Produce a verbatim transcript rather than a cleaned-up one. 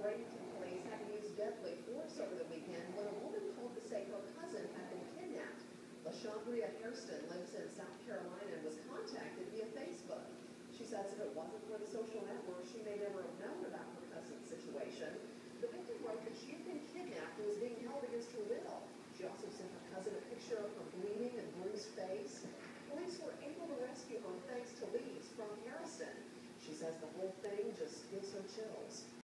Bradenton police had to use deadly force over the weekend when a woman called to say her cousin had been kidnapped. LaShondria Hairston lives in South Carolina and was contacted via Facebook. She says if it wasn't for the social network, she may never have known about her cousin's situation. The victim wrote that she had been kidnapped and was being held against her will. She also sent her cousin a picture of her bleeding and bruised face. Police were able to rescue her thanks to leads from Harrison. She says the whole thing just gives her chills.